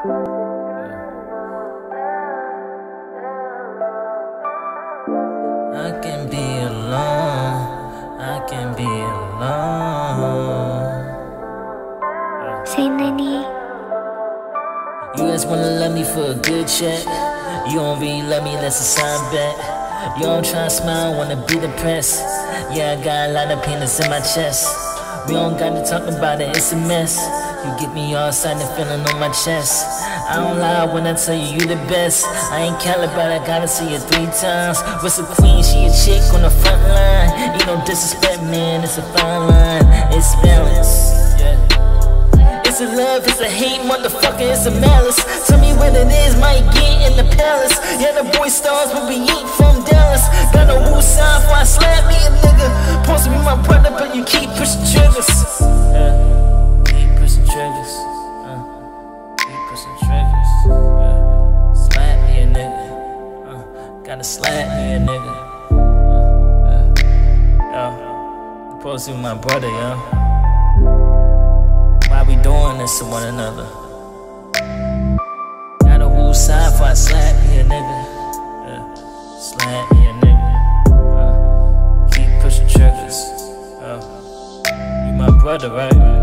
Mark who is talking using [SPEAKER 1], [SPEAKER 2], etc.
[SPEAKER 1] I can be alone. I can be alone.
[SPEAKER 2] Say Nani.
[SPEAKER 1] You guys wanna love me for a good check. You don't really love me unless it's sign back. You don't try to smile, wanna be depressed. Yeah, I got a lot of penis in my chest. We don't got to talk about it, it's a mess. You get me all excited feeling on my chest. I don't lie when I tell you the best. I ain't caliber, I gotta see you 3 times. What's a queen? She a chick on the front line. You don't disrespect, man, it's a fine line. It's balance. It's a love, it's a hate, motherfucker, it's a malice. Tell me what it is, might get in the palace. Yeah, the boy stars, but we ain't from Dallas. Got no woo sign before I slap me a nigga. Supposed to be my brother, but you keep pushing triggers. Keep pushing triggers. Keep pushing triggers. Slap me a nigga. Gotta slap me a nigga. Yo, supposed to be my brother, yo. Why we doing this to one another? Got a woo side before I slap me a nigga. Slap me a nigga. Keep pushing triggers. You my brother, right?